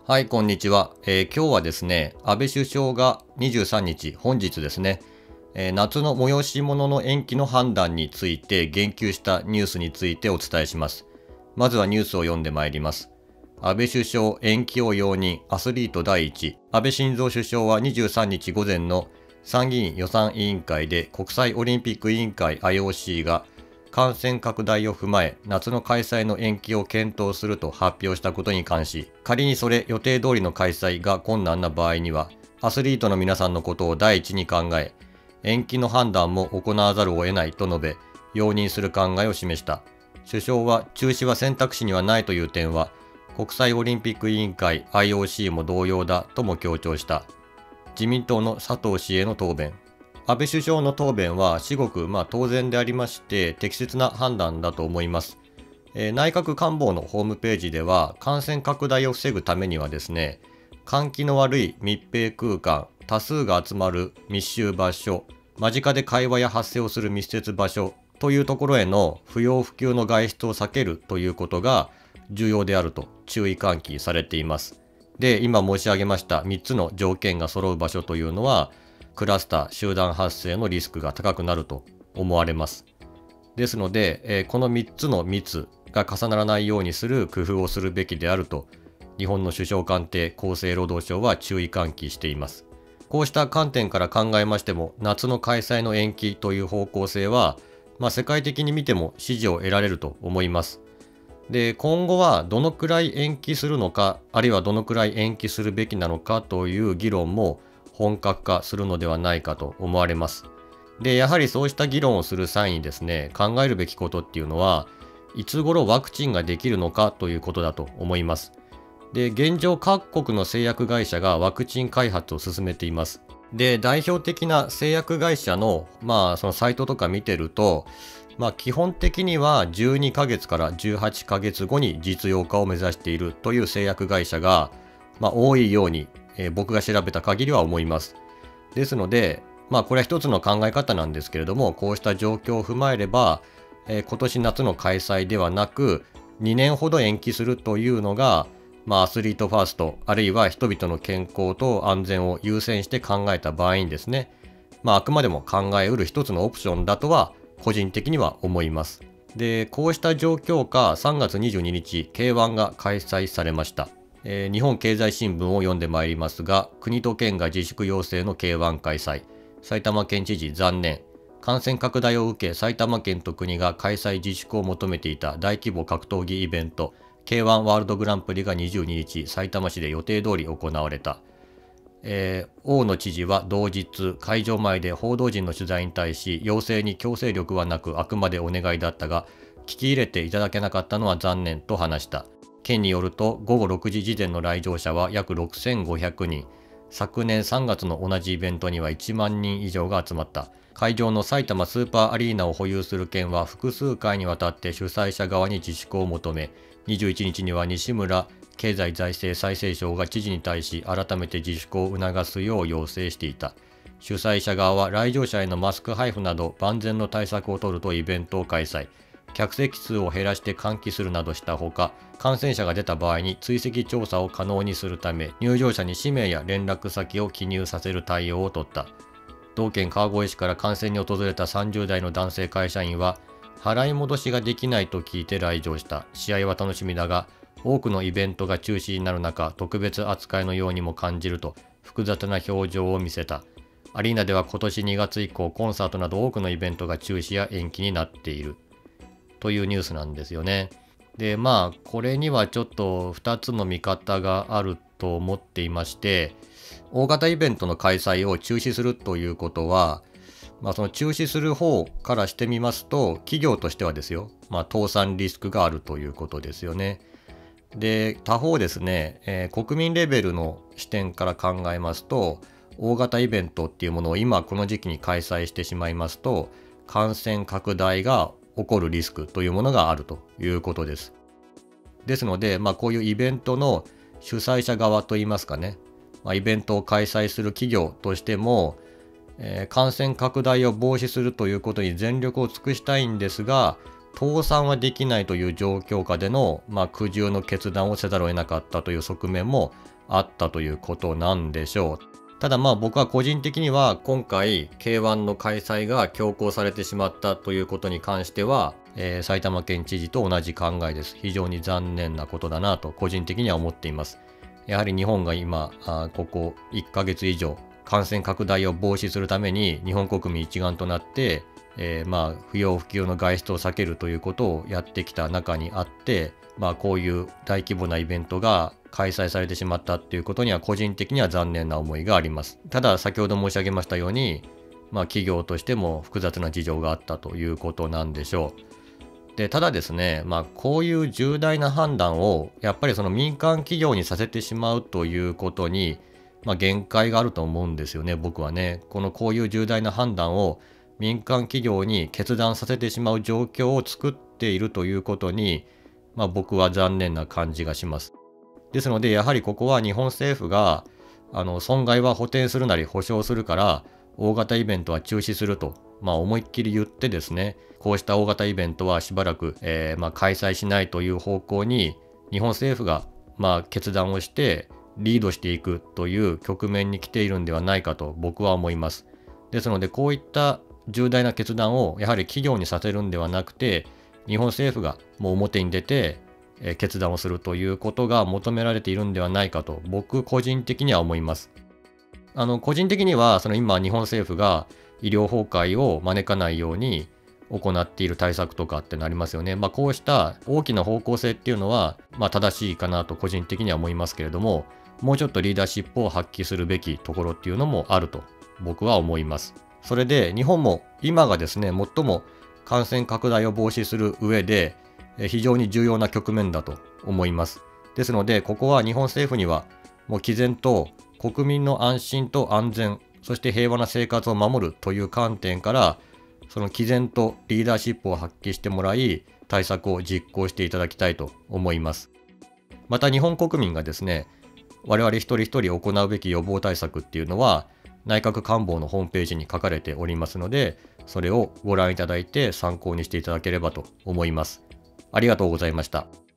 はい、こんにちは。今日はですね、安倍首相が23日、本日ですね、夏の催し物の延期の判断について言及したニュースについてお伝えします。まずはニュースを読んでまいります。安倍首相延期を容認、アスリート第一。安倍晋三首相は23日午前の参議院予算委員会で国際オリンピック委員会 IOC が感染拡大を踏まえ夏の開催の延期を検討すると発表したことに関し、仮にそれ予定通りの開催が困難な場合には、アスリートの皆さんのことを第一に考え、延期の判断も行わざるを得ないと述べ、容認する考えを示した。首相は中止は選択肢にはないという点は、国際オリンピック委員会 IOC も同様だとも強調した。自民党の佐藤氏への答弁。安倍首相の答弁は至極当然でありまして適切な判断だと思います。内閣官房のホームページでは感染拡大を防ぐためにはですね、換気の悪い密閉空間、多数が集まる密集場所、間近で会話や発声をする密接場所というところへの不要不急の外出を避けるということが重要であると注意喚起されています。で、今申し上げました3つの条件が揃う場所というのはクラスター、集団発生のリスクが高くなると思われます。ですので、この3つの密が重ならないようにする工夫をするべきであると、日本の首相官邸厚生労働省は注意喚起しています。こうした観点から考えましても、夏の開催の延期という方向性は、世界的に見ても支持を得られると思います。で、今後はどのくらい延期するのか、あるいはどのくらい延期するべきなのかという議論も本格化するのではないかと思われます。で、やはりそうした議論をする際にですね、考えるべきことっていうのは、いつ頃ワクチンができるのかということだと思います。で、現状各国の製薬会社がワクチン開発を進めています。で、代表的な製薬会社の、そのサイトとか見てると、基本的には12ヶ月から18ヶ月後に実用化を目指しているという製薬会社が、多いように僕が調べた限りは思います。ですので、これは一つの考え方なんですけれども、こうした状況を踏まえれば、今年夏の開催ではなく、2年ほど延期するというのが、アスリートファースト、あるいは人々の健康と安全を優先して考えた場合にですね、あくまでも考えうる一つのオプションだとは、個人的には思います。で、こうした状況下、3月22日、K1 が開催されました。日本経済新聞を読んでまいりますが、国と県が自粛要請の K1 開催。埼玉県知事残念。感染拡大を受け、埼玉県と国が開催自粛を求めていた大規模格闘技イベント、K1 ワールドグランプリが22日、埼玉市で予定通り行われた。大野知事は同日、会場前で報道陣の取材に対し、要請に強制力はなく、あくまでお願いだったが、聞き入れていただけなかったのは残念と話した。県によると、午後6時時点の来場者は約6500人。昨年3月の同じイベントには1万人以上が集まった。会場の埼玉スーパーアリーナを保有する県は複数回にわたって主催者側に自粛を求め、21日には西村経済財政再生省が知事に対し改めて自粛を促すよう要請していた。主催者側は来場者へのマスク配布など万全の対策を取るとイベントを開催。客席数を減らして換気するなどしたほか、感染者が出た場合に追跡調査を可能にするため、入場者に氏名や連絡先を記入させる対応を取った。同県川越市から観戦に訪れた30代の男性会社員は、払い戻しができないと聞いて来場した。試合は楽しみだが、多くのイベントが中止になる中、特別扱いのようにも感じると、複雑な表情を見せた。アリーナでは今年2月以降、コンサートなど多くのイベントが中止や延期になっている。というニュースなんですよね。で、これにはちょっと2つの見方があると思っていまして、大型イベントの開催を中止するということは、その中止する方からしてみますと、企業としてはですよ、倒産リスクがあるということですよね。で、他方ですね、国民レベルの視点から考えますと、大型イベントっていうものを今この時期に開催してしまいますと、感染拡大が起こるリスクというものがあるということです。ですので、こういうイベントの主催者側といいますかね、イベントを開催する企業としても、感染拡大を防止するということに全力を尽くしたいんですが、倒産はできないという状況下での、苦渋の決断をせざるを得なかったという側面もあったということなんでしょう。ただまあ僕は個人的には今回 K1 の開催が強行されてしまったということに関しては、埼玉県知事と同じ考えです。非常に残念なことだなと個人的には思っています。やはり日本が今、ここ1ヶ月以上感染拡大を防止するために日本国民一丸となって、まあ不要不急の外出を避けるということをやってきた中にあって、まあこういう大規模なイベントが開催されてしまったっていうことには個人的には残念な思いがあります。ただ先ほど申し上げましたように、まあ企業としても複雑な事情があったということなんでしょう。で、ただですね、まあこういう重大な判断をやっぱりその民間企業にさせてしまうということに、まあ限界があると思うんですよね、僕はね。こういう重大な判断を民間企業に決断させてしまう状況を作っているということに、まあ僕は残念な感じがします。ですので、やはりここは日本政府が、損害は補填するなり保証するから、大型イベントは中止すると、まあ思いっきり言ってですね、こうした大型イベントはしばらく、まあ開催しないという方向に、日本政府が、まあ決断をして、リードしていくという局面に来ているんではないかと僕は思います。ですので、こういった重大な決断をやはり企業にさせるんではなくて、日本政府がもう表に出て、決断をするということが求められているんではないかと僕個人的には思います。個人的にはその今日本政府が医療崩壊を招かないように行っている対策とかってなりますよね。まあこうした大きな方向性っていうのはまあ正しいかなと個人的には思いますけれども、もうちょっとリーダーシップを発揮するべきところっていうのもあると僕は思います。それで日本も今がですね、最も感染拡大を防止する上で非常に重要な局面だと思います。ですので、ここは日本政府にはもう毅然と国民の安心と安全、そして平和な生活を守るという観点から、その毅然とリーダーシップを発揮してもらい、対策を実行していただきたいと思います。また日本国民がですね、我々一人一人行うべき予防対策っていうのは、内閣官房のホームページに書かれておりますので、それをご覧いただいて参考にしていただければと思います。ありがとうございました。